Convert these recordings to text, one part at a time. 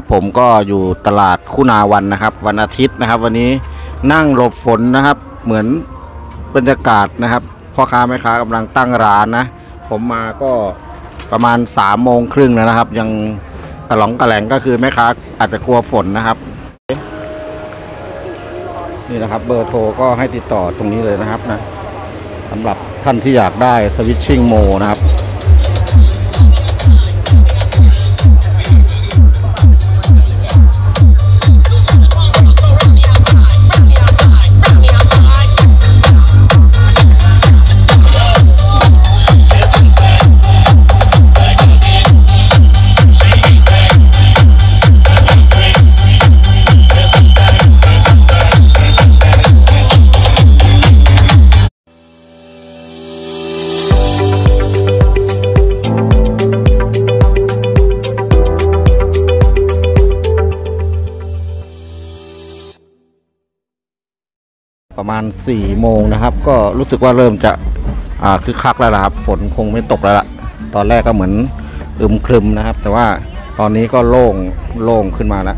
ผมก็อยู่ตลาดคุณาวันนะครับวันอาทิตย์นะครับวันนี้นั่งหลบฝนนะครับเหมือนบรรยากาศนะครับพ่อค้าแม่ค้ากำลังตั้งร้านนะผมมาก็ประมาณ3:30แล้วนะครับยังกระหล่องกระแหลงก็คือแม่ค้าอาจจะกลัวฝนนะครับนี่นะครับเบอร์โทรก็ให้ติดต่อตรงนี้เลยนะครับนะสำหรับท่านที่อยากได้สวิตชิ่งโมนะครับประมาณ4:00นะครับก็รู้สึกว่าเริ่มจะคึกคักแล้วล่ะครับฝนคงไม่ตกแล้วล่ะตอนแรกก็เหมือนอึมครึมนะครับแต่ว่าตอนนี้ก็โล่งขึ้นมาแล้ว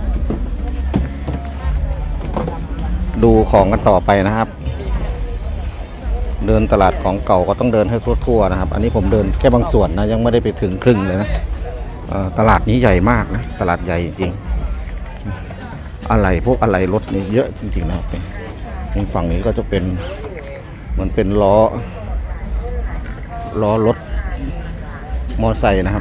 ดูของกันต่อไปนะครับเดินตลาดของเก่าก็ต้องเดินให้ทั่วๆนะครับอันนี้ผมเดินแค่บางส่วนนะยังไม่ได้ไปถึงครึ่งเลยนะตลาดนี้ใหญ่มากนะตลาดใหญ่จริงอะไรพวกอะไรรถนี่เยอะจริงๆนะครับฝั่งนี้ก็จะเป็นเหมือนเป็นล้อรถมอเตอร์ไซค์นะครับ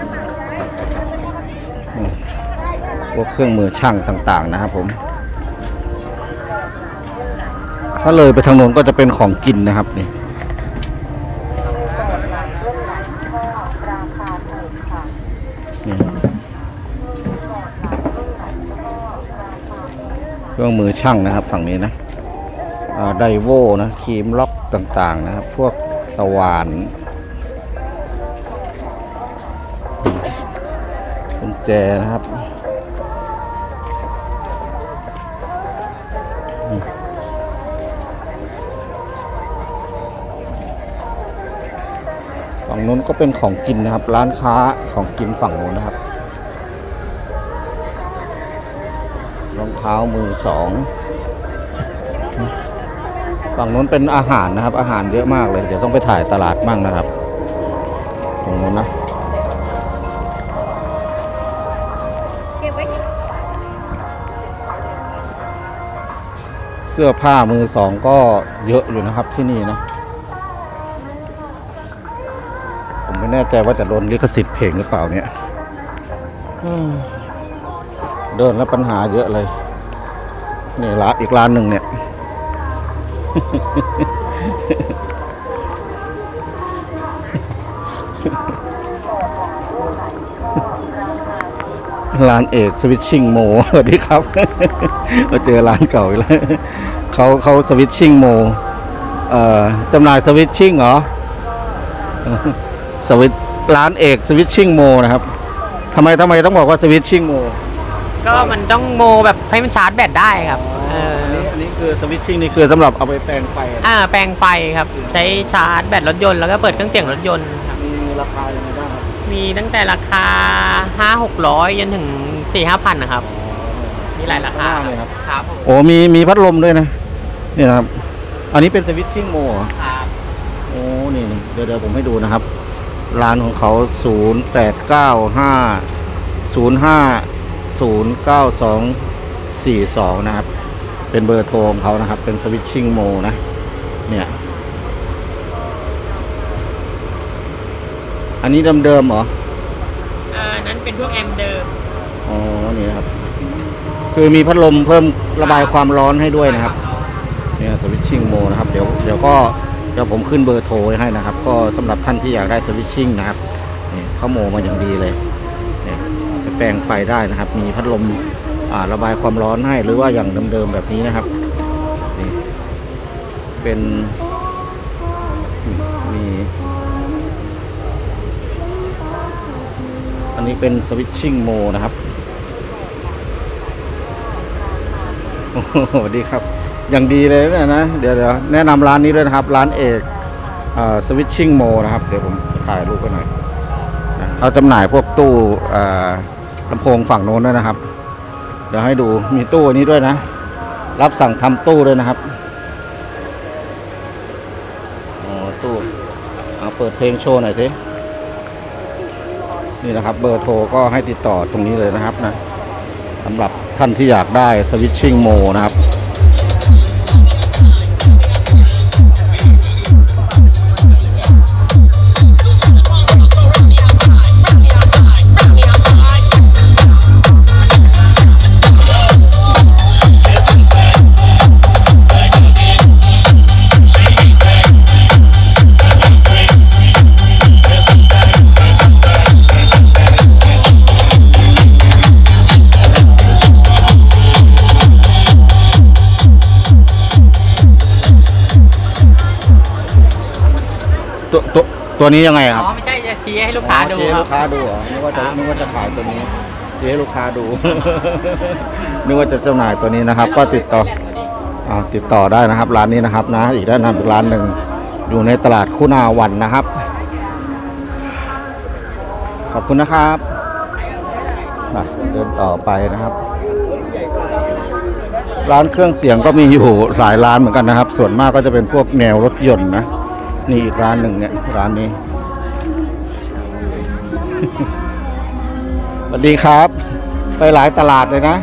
พวกเครื่องมือช่างต่างๆนะครับผมถ้าเลยไปทางโน้นก็จะเป็นของกินนะครับนี่เครื่องมือช่างนะครับฝั่งนี้นะไดโวนะครีมล็อกต่างๆนะครับพวกสว่านกุญแจนะครับฝั่งนู้นก็เป็นของกินนะครับร้านค้าของกินฝั่งนู้นนะครับรองเท้ามือสองฝั่งนู้นเป็นอาหารนะครับอาหารเยอะมากเลยเดี๋ยวต้องไปถ่ายตลาดบ้างนะครับตรงนู้นนะเสื้อผ้ามือสองก็เยอะอยู่นะครับที่นี่นะผมไม่แน่ใจว่าจะโดนลิขสิทธิ์เพลงหรือเปล่าเนี่ยเดินแล้วปัญหาเยอะเลยนี่ร้านอีกร้านหนึ่งเนี่ยร้านเอกสวิตชิ่งโมสวัสดีครับมาเจอร้านเก่าอีกแล้วเขาสวิตชิ่งโมจำหน่ายสวิตชิ่งเหรอสวิตร้านเอกสวิตชิ่งโมนะครับทำไมต้องบอกว่าสวิตชิ่งโมก็มันต้องโมแบบให้มันชาร์จแบตได้ครับอันนี้คือสวิตชิ่งนี่คือสำหรับเอาไปแปลงไฟแปลงไฟครับใช้ชาร์จแบตรถยนต์แล้วก็เปิดเครื่องเสียงรถยนต์ครับมีราคายังไงบ้างครับมีตั้งแต่ราคา500-600จนถึง4-5,000นะครับมีหลายราคาเลยครับครับโอ้มีพัดลมด้วยนะนี่นะครับอันนี้เป็นสวิตชิ่งโมครับโอ้นี่เดี๋ยวผมให้ดูนะครับร้านของเขา089505094242นะครับเป็นเบอร์โทรของเขานะครับเป็นสวิตชิ่งโมนะเนี่ยอันนี้เดิมเหรอนั้นเป็นพวกแอมเดิมอ๋อนี่นะครับคือมีพัดลมเพิ่มระบายความร้อนให้ด้วยนะครับเนี่ยสวิตชิ่งโมนะครับเดี๋ยวผมขึ้นเบอร์โทรให้นะครับก็สำหรับท่านที่อยากได้สวิตชิ่งนะครับนี่เขาโมมาอย่างดีเลยเนี่ยจะแปลงไฟได้นะครับมีพัดลมระบายความร้อนให้หรือว่าอย่างเดิมๆแบบนี้นะครับนี่เป็นมีอันนี้เป็นสวิตชิ่งโมนะครับสวัสดีครับอย่างดีเลยนะเดี๋ยวแนะนำร้านนี้ด้วยนะครับร้านเอกสวิตชิ่งโมนะครับเดี๋ยวผมถ่ายรูปไปหน่อยเขาจำหน่ายพวกตู้ลำโพงฝั่งโน้นด้วยนะครับ เดี๋ยวให้ดูมีตู้นี้ด้วยนะรับสั่งทำตู้ด้วยนะครับอ๋อตู้เปิดเพลงโชว์หน่อยสินี่นะครับเบอร์โทรก็ให้ติดต่อตรงนี้เลยนะครับนะสำหรับท่านที่อยากได้สวิตชิ่งโมนะครับตัวนี้ยังไงครับอ๋อไม่ใช่จะชี้ให้ลูกค้าดูชี้ให้ครัลูบกค้าดูเหรอนึกว่าจะขายตัวนี้ชี้ให้ลูกค้าดู นึกว่าจะจำหน่ายตัวนี้นะครับ ก็ติดต่อได้นะครับร้านนี้นะครับนะอีกด้านนึงร้านหนึ่งอยู่ในตลาดคุณาวันนะครับขอบคุณนะครับเดินต่อไปนะครับร้านเครื่องเสียงก็มีอยู่หลายร้านเหมือนกันนะครับส่วนมากก็จะเป็นพวกแนวรถยนต์นะนี่อีกร้านหนึ่งเนี่ยร้านนี้ สวัสดีครับไปหลายตลาดเลยนะ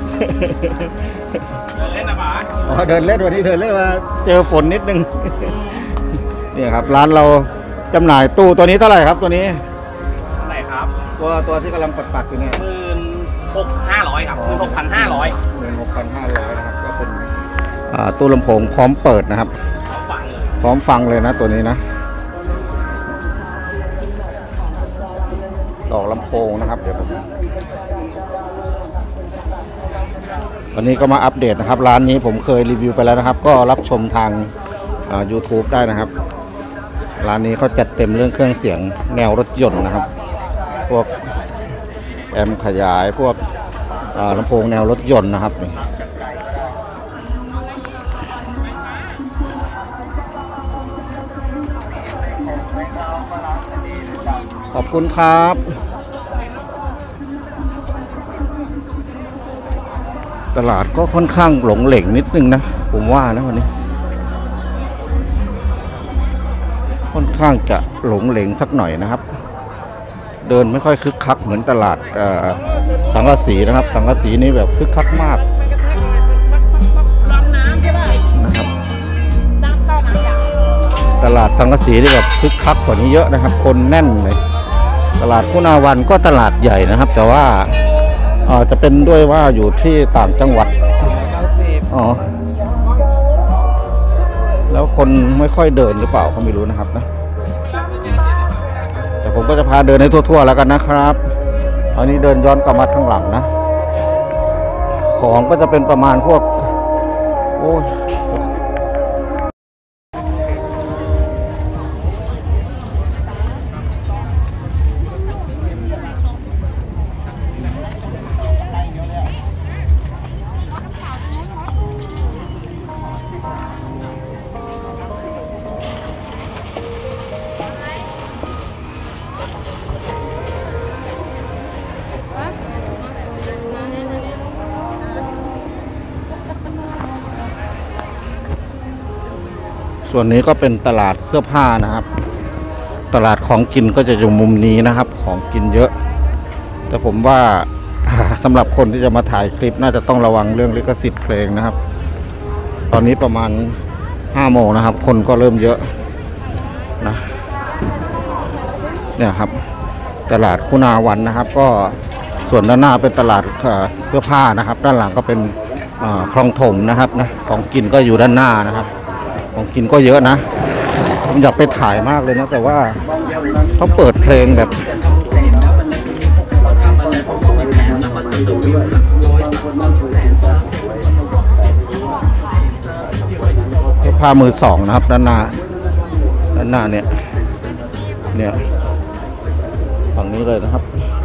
เดินเล่นนะป๋าอ๋อเดินเล่นวันนี้เดินเล่นมาเจอฝนนิดนึง นี่ครับร้านเราจำหน่ายตู้ตัวนี้เท่าไหร่ครับตัวนี้ไหนครับตัวที่กำลังปัดอยู่เนี่ย 16,500ครับ16,500 16,500นะครับก็เป็นตู้ลำโพงพร้อมเปิดนะครับฟังเลยพร้อมฟังเลยนะตัวนี้นะต่อลำโพงนะครับเดี๋ยวผมวันนี้ก็มาอัปเดตนะครับร้านนี้ผมเคยรีวิวไปแล้วนะครับก็รับชมทางYouTube ได้นะครับร้านนี้เขาจัดเต็มเรื่องเครื่องเสียงแนวรถยนต์นะครับพวกแอมป์ขยายพวกลำโพงแนวรถยนต์นะครับขอบคุณครับตลาดก็ค่อนข้างหลงเหลงนิดนึงนะผมว่านะวันนี้ค่อนข้างจะหลงเหลงสักหน่อยนะครับเดินไม่ค่อยคึกคักเหมือนตลาดสังกะสีนะครับสังกะสีนี่แบบคึกคักมากนะครับตลาดสังกะสีนี่แบบคึกคักกว่านี้เยอะนะครับคนแน่นเลยตลาดคุณาวันก็ตลาดใหญ่นะครับแต่ว่าจะเป็นด้วยว่าอยู่ที่ต่างจังหวัดอ๋อแล้วคนไม่ค่อยเดินหรือเปล่าก็ไม่รู้นะครับนะแต่ผมก็จะพาเดินให้ทั่วๆแล้วกันนะครับอันนี้เดินย้อนกลับมาทางหลังนะของก็จะเป็นประมาณพวกโอ้ยส่วนนี้ก็เป็นตลาดเสื้อผ้านะครับ ตลาดของกินก็จะอยู่มุมนี้นะครับของกินเยอะแต่ผมว่าสำหรับคนที่จะมาถ่ายคลิปน่าจะต้องระวังเรื่องลิขสิทธิ์เพลงนะครับ ตอนนี้ประมาณ5 โมงนะครับคนก็เริ่มเยอะนะเนี่ยครับตลาดคุณาวันนะครับก็ส่วนด้านหน้าเป็นตลาดเสื้อผ้านะครับด้านหลังก็เป็นคลองถมนะครับนะของกินก็อยู่ด้านหน้านะครับของกินก็เยอะนะผมอยากไปถ่ายมากเลยนะแต่ว่าเขาเปิดเพลงแบบผ้ามือสองนะครับด้านหน้าเนี่ยฝั่งนี้เลยนะครับ